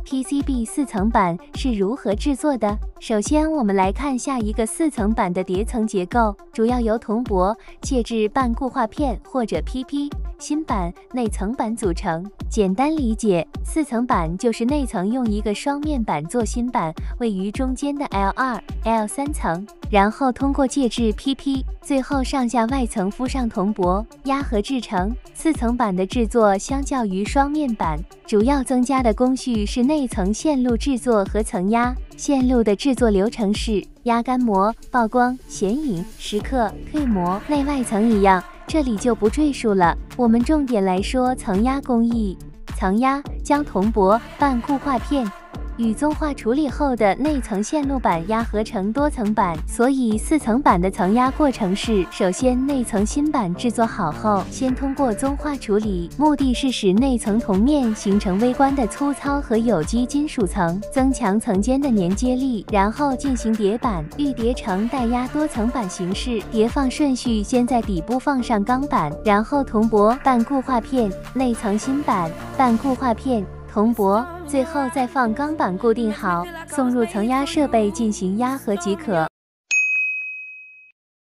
PCB 4层板是如何制作的？首先，我们来看下一个4层板的叠层结构，主要由铜箔、介质半固化片或者 PP、芯板、内层板组成。简单理解，4层板就是内层用一个双面板做芯板，位于中间的 L2、L3 层，然后通过介质 PP， 最后上下外层敷上铜箔，压合制成。4层板的制作相较于双面板，主要增加的工序是内层线路制作和层压。线路的制作流程是压干膜、曝光、显影、蚀刻、退模，内外层一样，这里就不赘述了。我们重点来说层压工艺。层压将铜箔、半固化片与棕化处理后的内层线路板压合成多层板，所以4层板的层压过程是：首先，内层芯板制作好后，先通过棕化处理，目的是使内层铜面形成微观的粗糙和有机金属层，增强层间的粘接力，然后进行叠板，预叠成带压多层板形式。叠放顺序：先在底部放上钢板，然后铜箔、半固化片、内层芯板、半固化片、铜箔，最后再放钢板固定好，送入层压设备进行压合即可。